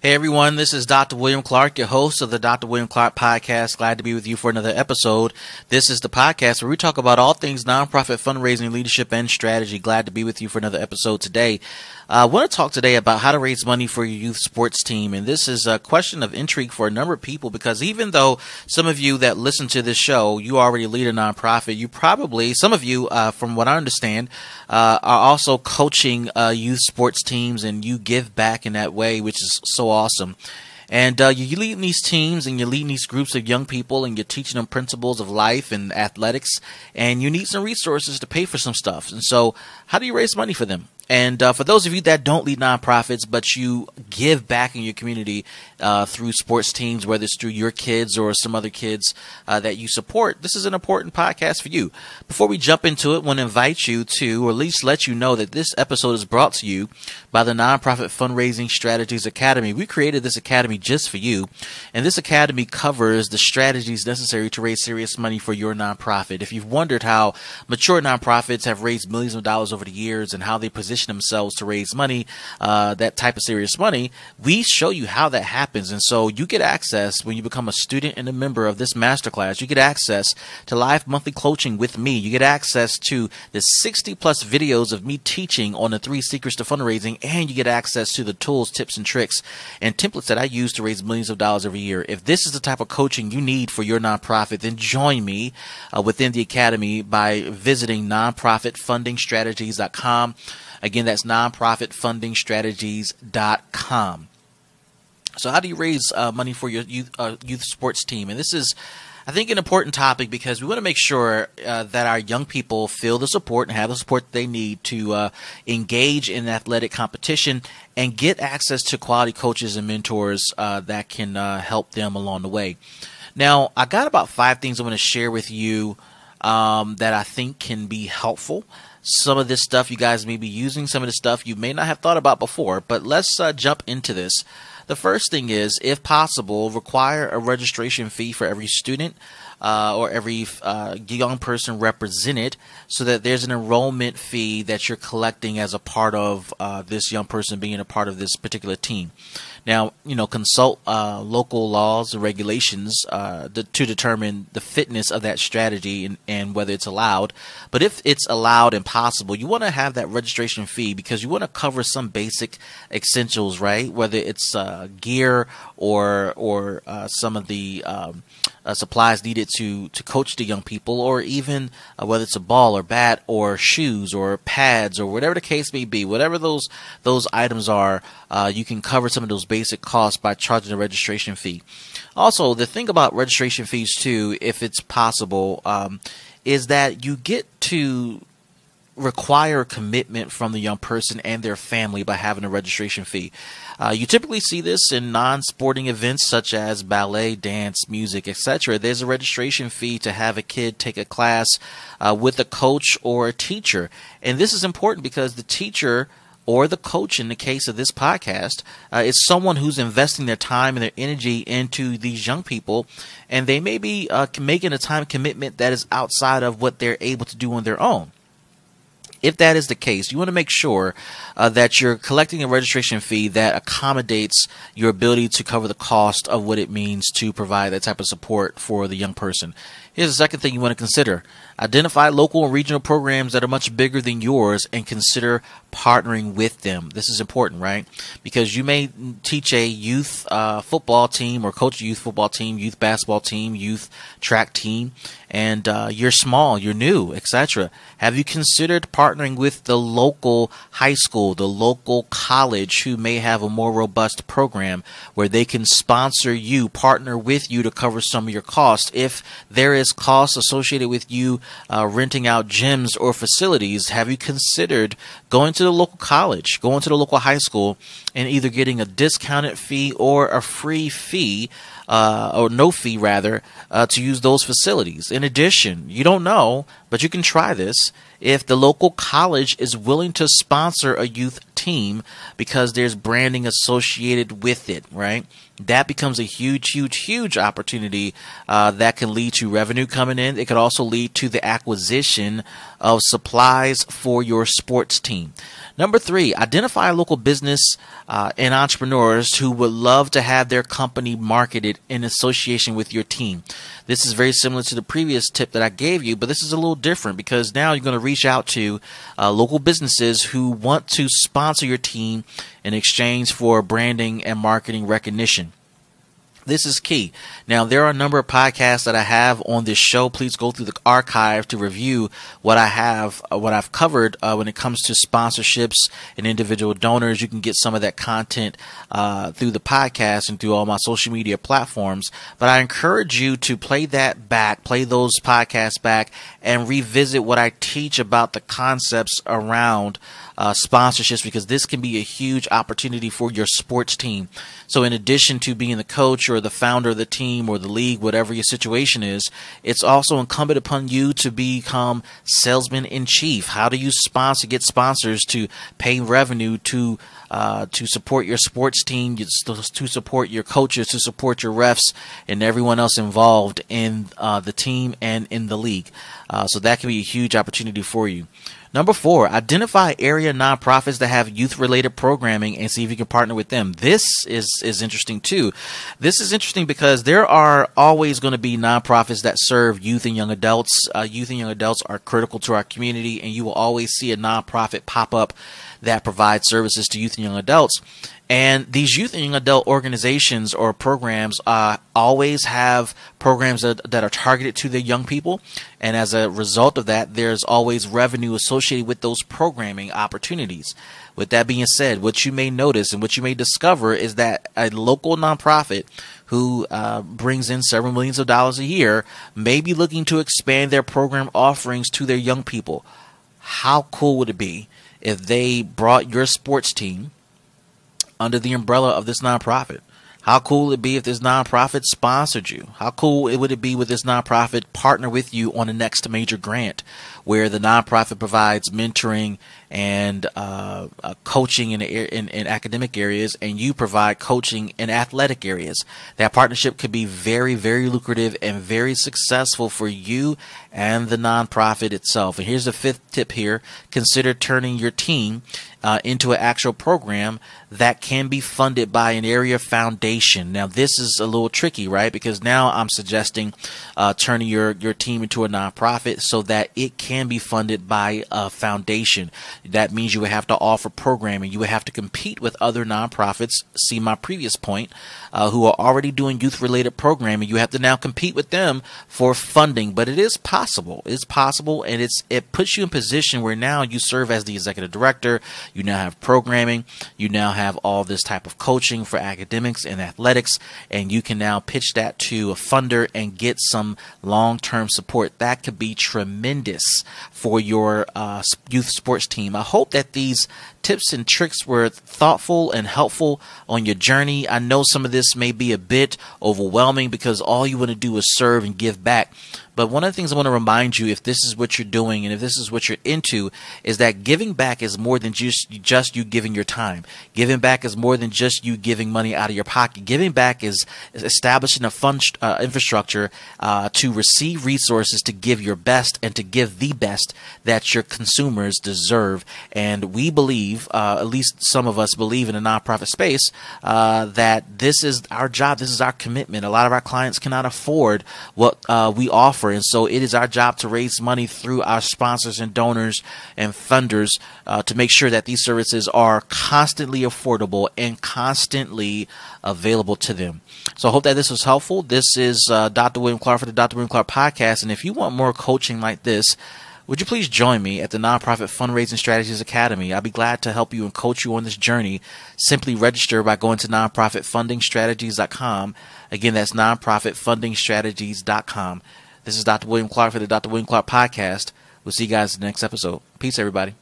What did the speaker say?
Hey everyone, this is Dr. William Clark, your host of the Dr. William Clark Podcast. Glad to be with you for another episode. This is the podcast where we talk about all things nonprofit fundraising, leadership, and strategy. Glad to be with you for another episode today. I want to talk today about how to raise money for your youth sports team. And this is a question of intrigue for a number of people because even though some of you that listen to this show, you already lead a nonprofit, you probably, some of you, from what I understand, are also coaching youth sports teams and you give back in that way, which is so awesome. And you lead these teams and you lead these groups of young people and you're teaching them principles of life and athletics, and you need some resources to pay for some stuff. And so how do you raise money for them? And for those of you that don't lead nonprofits, but you give back in your community through sports teams, whether it's through your kids or some other kids that you support, this is an important podcast for you. Before we jump into it, I want to invite you to, or at least let you know that this episode is brought to you by the Nonprofit Fundraising Strategies Academy. We created this academy just for you, and this academy covers the strategies necessary to raise serious money for your nonprofit. If you've wondered how mature nonprofits have raised millions of dollars over the years and how they position themselves to raise money, that type of serious money, we show you how that happens. And so you get access when you become a student and a member of this masterclass. You get access to live monthly coaching with me. You get access to the 60 plus videos of me teaching on the 3 secrets to fundraising, and you get access to the tools, tips, and tricks and templates that I use to raise millions of dollars every year. If this is the type of coaching you need for your nonprofit, then join me within the academy by visiting nonprofitfundingstrategies.com. Again, that's nonprofitfundingstrategies.com. So how do you raise money for your youth sports team? And this is, I think, an important topic because we want to make sure that our young people feel the support and have the support they need to engage in athletic competition and get access to quality coaches and mentors that can help them along the way. Now, I got about 5 things I want to share with you that I think can be helpful. Some of this stuff you guys may be using, some of the stuff you may not have thought about before, but let's jump into this. The first thing is, if possible, require a registration fee for every student or every young person represented so that there's an enrollment fee that you're collecting as a part of this young person being a part of this particular team. Now, consult local laws and regulations to determine the fitness of that strategy and whether it's allowed. But if it's allowed and possible, you want to have that registration fee because you want to cover some basic essentials, right? Whether it's gear or some of the supplies needed to coach the young people, or even whether it's a ball or bat or shoes or pads or whatever the case may be, whatever those items are, you can cover some of those basic costs by charging a registration fee. Also, the thing about registration fees too, if it's possible, is that you get to require commitment from the young person and their family by having a registration fee. You typically see this in non-sporting events such as ballet, dance, music, etc. There's a registration fee to have a kid take a class with a coach or a teacher. And this is important because the teacher or the coach, in the case of this podcast, is someone who's investing their time and their energy into these young people, and they may be making a time commitment that is outside of what they're able to do on their own. If that is the case, you want to make sure that you're collecting a registration fee that accommodates your ability to cover the cost of what it means to provide that type of support for the young person. Here's the second thing you want to consider. Identify local and regional programs that are much bigger than yours and consider partnering with them. This is important, right? Because you may teach a youth football team or coach a youth football team, youth basketball team, youth track team, and you're small, you're new, etc. Have you considered partnering with the local high school, the local college who may have a more robust program where they can sponsor you, partner with you to cover some of your costs? If there is costs associated with you renting out gyms or facilities, have you considered going to the local college, going to the local high school, and either getting a discounted fee or a free fee, or no fee rather, to use those facilities? In addition, you don't know, but you can try this. If the local college is willing to sponsor a youth team because there's branding associated with it, right? That becomes a huge opportunity that can lead to revenue coming in. It could also lead to the acquisition of supplies for your sports team. team. Number 3, identify local business and entrepreneurs who would love to have their company marketed in association with your team. This is very similar to the previous tip that I gave you, but this is a little different because now you're going to reach out to local businesses who want to sponsor your team in exchange for branding and marketing recognition. This is key. Now, there are a number of podcasts that I have on this show. Please go through the archive to review what I've covered when it comes to sponsorships and individual donors. You can get some of that content through the podcast and through all my social media platforms. But I encourage you to play those podcasts back and revisit what I teach about the concepts around sponsorships, because this can be a huge opportunity for your sports team. So in addition to being the coach or the founder of the team or the league, whatever your situation is, it's also incumbent upon you to become salesman in chief. How do you get sponsors to pay revenue to support your sports team, to support your coaches, to support your refs and everyone else involved in the team and in the league. So that can be a huge opportunity for you. Number 4, identify area nonprofits that have youth-related programming and see if you can partner with them. This is interesting too. This is interesting because there are always going to be nonprofits that serve youth and young adults. Youth and young adults are critical to our community, and you will always see a nonprofit pop up that provides services to youth and young adults. And these youth and young adult organizations or programs always have programs that are targeted to the young people. And as a result of that, there's always revenue associated with those programming opportunities. With that being said, what you may notice and what you may discover is that a local nonprofit who brings in several millions of dollars a year may be looking to expand their program offerings to their young people. How cool would it be if they brought your sports team under the umbrella of this nonprofit? How cool would it be if this nonprofit sponsored you? How cool would it be with this nonprofit partner with you on the next major grant, where the nonprofit provides mentoring and coaching in academic areas, and you provide coaching in athletic areas? That partnership could be very, very lucrative and very successful for you and the nonprofit itself. And here's the 5th tip here. Consider turning your team into an actual program that can be funded by an area foundation. Now, this is a little tricky, right? Because now I'm suggesting turning your team into a nonprofit so that it can be funded by a foundation. That means you would have to offer programming. You would have to compete with other nonprofits. See my previous point, who are already doing youth-related programming. You have to now compete with them for funding. But it is possible. It's possible, and it puts you in position where now you serve as the executive director. You now have programming. You now have all this type of coaching for academics and athletics, and you can now pitch that to a funder and get some long-term support. That could be tremendous for your youth sports team. I hope that these tips and tricks were thoughtful and helpful on your journey. I know some of this may be a bit overwhelming because all you want to do is serve and give back. But one of the things I want to remind you, if this is what you're doing and if this is what you're into, is that giving back is more than just you giving your time. Giving back is more than just you giving money out of your pocket. Giving back is establishing a fund infrastructure to receive resources to give your best and to give the best that your consumers deserve. And we believe, at least some of us believe in the nonprofit space, that this is our job. This is our commitment. A lot of our clients cannot afford what we offer. And so it is our job to raise money through our sponsors and donors and funders to make sure that these services are constantly affordable and constantly available to them. So I hope that this was helpful. This is Dr. William Clark for the Dr. William Clark Podcast. And if you want more coaching like this, would you please join me at the Nonprofit Fundraising Strategies Academy? I'll be glad to help you and coach you on this journey. Simply register by going to nonprofitfundingstrategies.com. Again, that's nonprofitfundingstrategies.com. This is Dr. William Clark for the Dr. William Clark Podcast. We'll see you guys in the next episode. Peace, everybody.